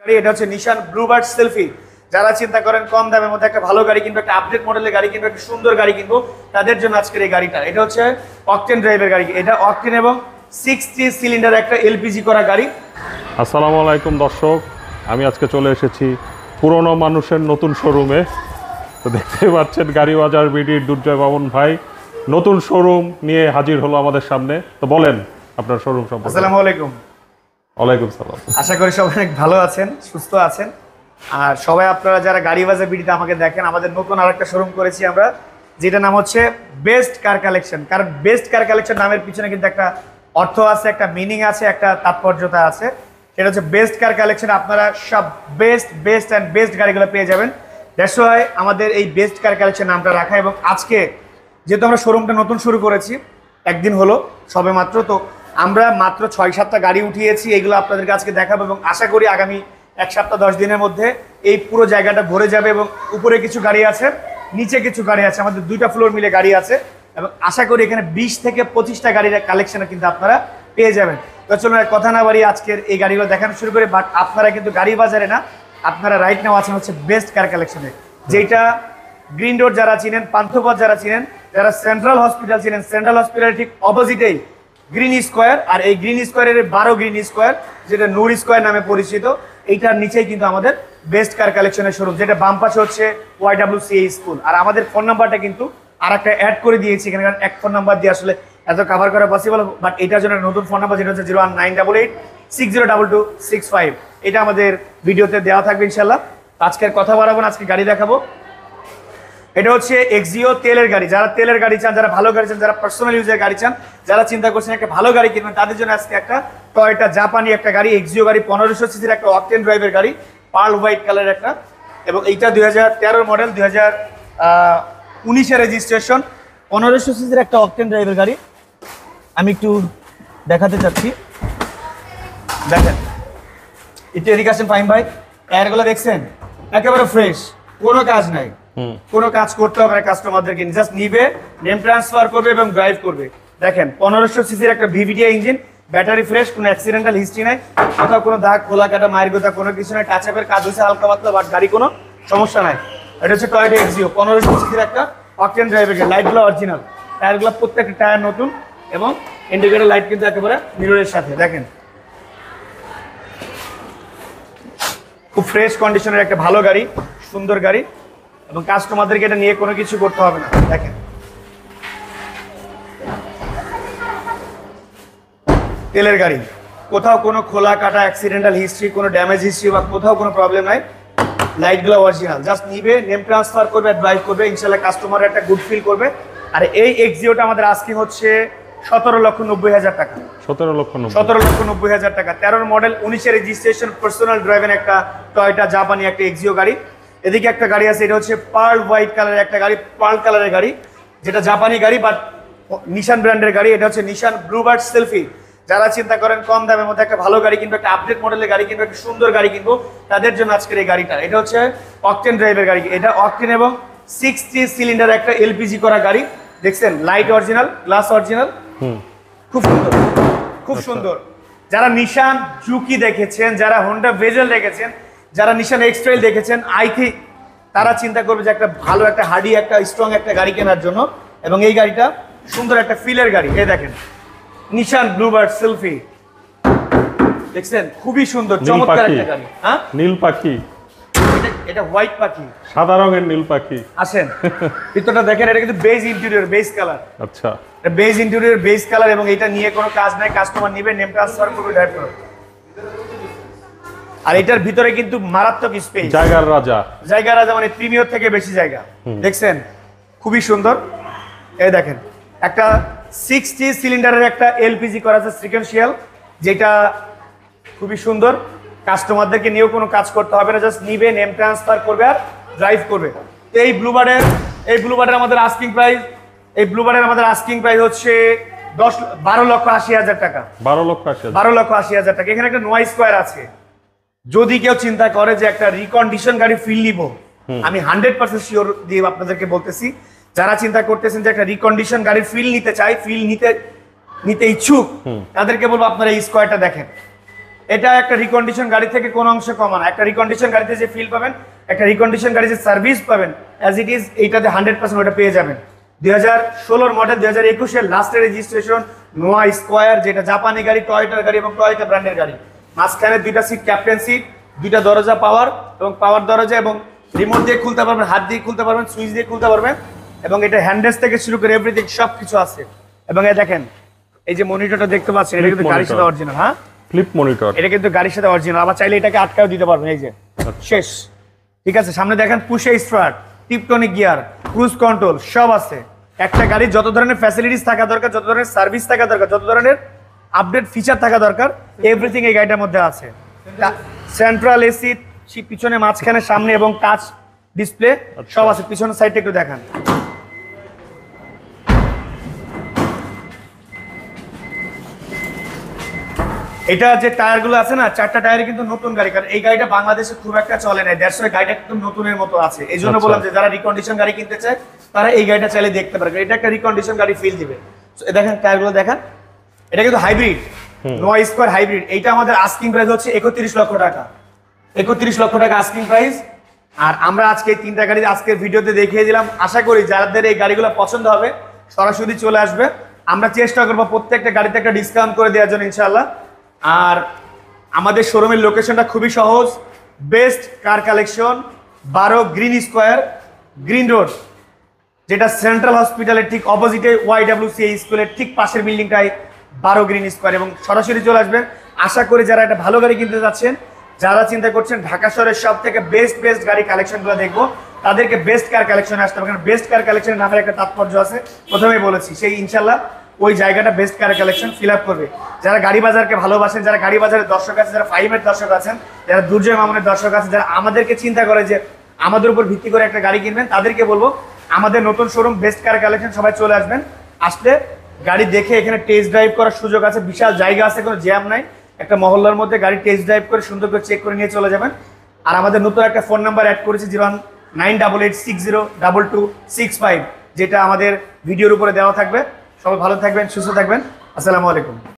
গাড়ি এটা হচ্ছে নিশান ব্লুবার্ড সেলফি। যারা চিন্তা করেন কম দামের মধ্যে একটা ভালো গাড়ি কিনবো, একটা আপডেট মডেলের গাড়ি কিনবো, একটা সুন্দর গাড়ি কিনবো, তাদের জন্য আজকের এই গাড়িটা। এটা হচ্ছে অকটেন ড্রাইভের গাড়ি, এটা অকটেন এবং 60 সিলিন্ডার একটা এলপিজি করা গাড়ি। আসসালামু আলাইকুম দর্শক, আমি আজকে চলে এসেছি পুরনো মানুষের নতুন শোরুমে। তো দেখতে পাচ্ছেন গাড়ি বাজার বিডির দুর্জয় বাবন ভাই নতুন শোরুম নিয়ে হাজির হলো আমাদের সামনে। তো বলেন আপনার শোরুম সম্পর্কে। আসসালামু আলাইকুম। ওয়ালাইকুম সালাম। আশা করি সবাই অনেক ভালো আছেন, সুস্থ আছেন। আর সবাই আপনারা যারা গাড়ি বাজার বিডিতে আমাকে দেখেন, আমাদের নতুন আরেকটা শোরুম করেছি আমরা, যেটা নাম হচ্ছে বেস্ট কার কালেকশন। কারণ বেস্ট কার কালেকশন নামের পিছনে কিন্তু একটা অর্থ আছে, একটা মিনিং আছে, একটা তাৎপর্যতা আছে। সেটা হচ্ছে বেস্ট কার কালেকশন। আপনারা সব বেস্ট অ্যান্ড বেস্ট গাড়িগুলো পেয়ে যাবেন। দ্যাটস ওয়াই আমাদের এই বেস্ট কার কালেকশন নামটা রাখা। এবং আজকে যেহেতু আমরা শোরুমটা নতুন শুরু করেছি, একদিন হলো সবে মাত্র, তো আমরা মাত্র 6-7টা গাড়ি উঠিয়েছি, এইগুলো আপনাদেরকে আজকে দেখাবো। এবং আশা করি আগামী 1 সপ্তাহ 10 দিনের মধ্যে এই পুরো জায়গাটা ভরে যাবে। এবং উপরে কিছু গাড়ি আছে, নিচে কিছু গাড়ি আছে, আমাদের 2টা ফ্লোর মিলে গাড়ি আছে। এবং আশা করি এখানে 20 থেকে 25টা গাড়ির কালেকশন কিন্তু আপনারা পেয়ে যাবেন। তো চলুন কথা না বাড়িয়ে আজকের এই গাড়িগুলো দেখানো শুরু করে। বাট আপনারা কিন্তু গাড়ি বাজারে না, আপনারা রাইট নাও আছেন হচ্ছে বেস্ট কার কালেকশনে, যেটা গ্রিন রোড যারা চিনেন, পান্থপথ যারা চিনেন, যারা সেন্ট্রাল হসপিটাল চিনেন, সেন্ট্রাল হসপিটাল ঠিক অপোজিটেই গ্রিন স্কোয়ার। আর এই গ্রিন স্কোয়ারের 12 গ্রিন স্কোয়ার, যেটা নূর স্কোয়ার নামে পরিচিত, এইটার নিচেই কিন্তু আমাদের বেস্ট কার কালেকশনের শোরুম, যেটা বাম পাশে হচ্ছে YWCA স্কুল। আর আমাদের ফোন নাম্বারটা কিন্তু আর একটা অ্যাড করে দিয়েছি এখানে, কারণ এক ফোন নাম্বার দিয়ে আসলে এত কভার করা পসিবল। বাট এটার জন্য নতুন ফোন নাম্বার, যেটা হচ্ছে 01988602265। এটা আমাদের ভিডিওতে দেওয়া থাকবে ইনশাল্লাহ। আজকের কথা বাড়াবো না, আজকে গাড়ি দেখাবো। এটা হচ্ছে এক্সিও তেলের গাড়ি। যারা তেলের গাড়ি চান, যারা ভালো গাড়ি চান, যারা পার্সোনাল ইউজের গাড়ি চান, যারা চিন্তা করছেন একটা ভালো গাড়ি কিনবেন, তাদের জন্য আজকে একটা টয়োটা জাপানি একটা গাড়ি, এক্সিও গাড়ি, 1500 সিসির একটা অকটেন ড্রাইভের গাড়ি, পার্ল হোয়াইট কালার একটা। এবং এইটা 2013 মডেল, 2019 রেজিস্ট্রেশন, 1500 সিসির একটা অকটেন ড্রাইভের গাড়ি। আমি একটু দেখাতে চাচ্ছি, দেখেন একটু এদিকে আসেন ফাইম ভাই। টায়ারগুলো দেখছেন একেবারে ফ্রেশ, কোনো কাজ নাই, কোনো কাজ করতে হবে না কাস্টমারদেরকে। জাস্ট নিবে, নেম ট্রান্সফার করবে এবং ড্রাইভ করবে। দেখেন 1500 সিসির একটা ভিভিডিআই ইঞ্জিন, ব্যাটারি ফ্রেশ, কোনো অ্যাক্সিডেন্টাল হিস্ট্রি নাই, কোথাও কোনো দাগ, খোলা কাটা, মায়ের গোতা কোনো কিছু নাই। টাচ আপের কাজ হচ্ছে হালকা পাতলা, বাট গাড়ি কোনো সমস্যা নাই। এটা হচ্ছে টয়োটা এক্সিও 1500 সিসির একটা অকটেন ড্রাইভের গাড়ি। লাইটগুলো অরিজিনাল, টায়ারগুলো প্রত্যেকটা টায়ার নতুন, এবং ইন্ডিকেটর লাইট কিন্তু একেবারে মিররের সাথে। দেখেন খুব ফ্রেশ কন্ডিশনের একটা ভালো গাড়ি, সুন্দর গাড়ি, এবং কাস্টমারদেরকে এটা নিয়ে কোনো কিছু করতে হবে না। দেখেন তেলের গাড়ি, কোথাও কোনো খোলা কাটা, অ্যাক্সিডেন্টাল হিস্ট্রি, কোনো ড্যামেজ হিস্ট্রি বা কোথাও কোনো প্রবলেম নাই। লাইটগুলো অরিজিনাল, জাস্ট নিবে, নেম ট্রান্সফার করবে, ড্রাইভ করবে, ইনশাল্লাহ কাস্টমার একটা গুড ফিল করবে। আর এই এক্সিওটা আমাদের আজকে হচ্ছে 17,90,000 টাকা। 17,90,000 টাকা। 13 মডেল, 19 রেজিস্ট্রেশন, পার্সোনাল ড্রাইভের একটা টয়োটা জাপানি একটা এক্সিও গাড়ি। এদিকে একটা গাড়ি আছে, এটা হচ্ছে পার্ল হোয়াইট কালারের একটা গাড়ি, পার্ল কালারের গাড়ি, যেটা জাপানি গাড়ি বাট নিশান ব্র্যান্ডের গাড়ি। এটা হচ্ছে নিশান ব্লুবার্ড সেলফি। যারা চিন্তা করেন কম দামের মধ্যে একটা ভালো গাড়ি কিনবো, একটা আপডেট মডেলের গাড়ি কিনবো, একটা সুন্দর গাড়ি কিনবো, তাদের জন্য আজকের এই গাড়িটা। এটা হচ্ছে অকটেন ড্রাইভের গাড়ি, এটা অকটেন এবং 60 সিলিন্ডার একটা এলপিজি করা গাড়ি। দেখছেন লাইট অরিজিনাল, গ্লাস অরিজিনাল, খুব সুন্দর, খুব সুন্দর। যারা নিশান জুকি দেখেছেন, যারা হোন্ডা ভেজেল দেখেছেন, যারা নিশান এক্সট্রেল দেখেছেন, আই থিঙ্ক তারা চিন্তা করবে যে একটা ভালো একটা হার্ডি একটা স্ট্রং একটা গাড়ি কেনার জন্য। এবং এই গাড়িটা সুন্দর একটা ফিলের গাড়ি। এই দেখেন নিশান ব্লুবার্ড সেলফি, দেখছেন খুবই সুন্দর, চমৎকার একটা গাড়ি। হ্যাঁ, নীল পাখি, এটা হোয়াইট পাখি, সাদা রঙের নীল পাখি। আসেন ভিতরটা দেখেন, এটা কিন্তু বেজ ইন্টেরিয়র, বেজ কালার। আচ্ছা, এটা বেজ ইন্টেরিয়র, বেজ কালার, এবং এটা নিয়ে কোনো কাজ নাই, কাস্টমার নিবে, নেম ট্রান্সফার করবে, ড্রাইভ করবে। আর এটার ভিতরে কিন্তু মারাত্মক স্পেস, জায়গার রাজা, জায়গার রাজা, মানে প্রিমিয়ার থেকে বেশি জায়গা। দেখছেন খুবই সুন্দর। এই দেখেন একটা 60 সিলিন্ডারের একটা এলপিজি করা আছে সিকোয়েন্সিয়াল, যেটা খুবই সুন্দর। কাস্টমারদেরকে নিয়েও কোনো কাজ করতে হবে না, জাস্ট নিবে, নেম ট্রান্সফার করবে আর ড্রাইভ করবে। তো এই ব্লুবার্ডের আমাদের আস্কিং প্রাইস, এই ব্লুবার্ডের আমাদের আস্কিং প্রাইস হচ্ছে 12,80,000 টাকা। 12,80,000 টাকা। এখানে একটা নয় স্কোয়ার আছে। যদি কেউ চিন্তা করে যে একটা রিকন্ডিশন গাড়ি ফিল নিব, আমি 100% শিওর দিয়ে আপনাদেরকে বলতেছি, যারা চিন্তা করতেছেন যে একটা রিকন্ডিশন গাড়ির ফিল নিতে চাই, ফিল নিতে ইচ্ছুক, তাদেরকে বলবো আপনারা এই স্কোয়ারটা দেখেন। এটা একটা রিকন্ডিশন গাড়ি থেকে কোনো অংশ কমা না। একটা রিকন্ডিশন গাড়িতে যে ফিল পাবেন, একটা রিকন্ডিশন গাড়ি যে সার্ভিস পাবেন অ্যাজ ইট ইজ, এইটাতে 100% ওটা পেয়ে যাবেন। 2016 মডেল, 2021 লাস্টের রেজিস্ট্রেশন, নোয়া স্কোয়ার, যেটা জাপানি গাড়ি, টয়োটার গাড়ি এবং টয়োটা ব্র্যান্ডের গাড়ি। মাঝখানে 2টা সিট, ক্যাপ্টেন সিট, 2টা দরজা পাওয়ার এবং পাওয়ার দরজা, এবং রিমোট দিয়ে খুলতে পারবেন, হাত দিয়ে খুলতে পারবেন, সুইচ দিয়ে খুলতে পারবেন, এবং এটা হ্যান্ডেস থেকে শুরু করে এভরিথিং সব কিছু আছে। এবং এই দেখেন এই যে মনিটরটা দেখতে পাচ্ছেন, এটা কিন্তু গাড়ির সাথে অরিজিনাল। হ্যাঁ, ফ্লিপ মনিটর, এটা কিন্তু গাড়ির সাথে অরিজিনাল। আবার চাইলে এটাকে আটকাও দিতে পারবেন, এই যে শেষ। ঠিক আছে, সামনে দেখেন পুশে start, tiptronic gear, cruise control সব আছে। একটা গাড়ি যত ধরনের ফ্যাসিলিটিস থাকা দরকার, যত ধরনের সার্ভিস থাকা দরকার, যত ধরনের আপডেট ফিচার থাকা দরকার, এভরিথিং এই গাড়িটার মধ্যে আছে। সেন্ট্রাল এসি, পিছনে, মাঝখানে, সামনে এবং টাচ ডিসপ্লে সব আছে। পিছনের সাইডটা একটু দেখান। এটা যে টায়ারগুলো আছে না, 4টা টায়ারে কিন্তু নতুন গাড়ি, কারণ এই গাড়িটা বাংলাদেশে খুব একটা চলে না, দ্যাটস ওয়াই গাড়িটা একদম নতুনের মতো আছে। এই জন্য বললাম যে যারা রিকন্ডিশন গাড়ি কিনতে চায় তারা এই গাড়িটা চাইলে দেখতে পারে, এটা একটা রিকন্ডিশন গাড়ি ফিল দিবে। দেখেন টায়ারগুলো দেখেন, এটা কিন্তু হাইব্রিড, নোয়া স্কোয়ার হাইব্রিড। এইটা আমাদের আস্কিং প্রাইস হচ্ছে 31 লক্ষ টাকা। 31 লক্ষ টাকা আস্কিং প্রাইস। আর আমরা আজকে এই 3টা গাড়ি আজকের ভিডিওতে দেখিয়ে দিলাম। আশা করি যাদের এই গাড়িগুলো পছন্দ হবে সরাসরি চলে আসবে। আমরা চেষ্টা করবো প্রত্যেকটা গাড়িতে একটা ডিসকাউন্ট করে দেওয়ার জন্য ইনশাআল্লাহ। আর আমাদের শোরুমের লোকেশনটা খুবই সহজ, best car collection, 12 green square, green road, যেটা সেন্ট্রাল হসপিটালের ঠিক অপোজিটে YWCA স্কুলের ঠিক পাশের বিল্ডিংটাই 12 গ্রিন স্কোয়ার। এবং সরাসরি চলে আসবেন। আশা করি যারা একটা ভালো গাড়ি কিনতে যাচ্ছেন, যারা চিন্তা করছেন ঢাকা শহরের সব থেকে বেস্ট গাড়ি কালেকশনগুলো দেখবো, তাদেরকে বেস্ট কার কালেকশনে আসতে হবে। কারণ বেস্ট কার কালেকশনের নামের একটা তাৎপর্য আছে, প্রথমেই বলেছি। সেই ইনশাল্লাহ ওই জায়গাটা best car collection fill up করবে। যারা গাড়ি বাজারকে ভালোবাসেন, যারা গাড়ি বাজারের দর্শক আছে, যারা ফাইমের দর্শক আছেন, যারা দুর্জয় মামুনের দর্শক আছে, যারা আমাদেরকে চিন্তা করে যে আমাদের উপর ভিত্তি করে একটা গাড়ি কিনবেন, তাদেরকে বলবো আমাদের নতুন শোরুম বেস্ট কার কালেকশন, সবাই চলে আসবেন। আসলে গাড়ি দেখে এখানে টেস্ট ড্রাইভ করার সুযোগ আছে, বিশাল জায়গা আছে, কোনো জ্যাম নাই। একটা মহল্লার মধ্যে গাড়ি টেস্ট ড্রাইভ করে সুন্দর করে চেক করে নিয়ে চলে যাবেন। আর আমাদের নতুন একটা ফোন নাম্বার অ্যাড করেছি 01988602265, যেটা আমাদের ভিডিওর উপরে দেওয়া থাকবে। সবাই ভালো থাকবেন, সুস্থ থাকবেন। আসসালামু আলাইকুম।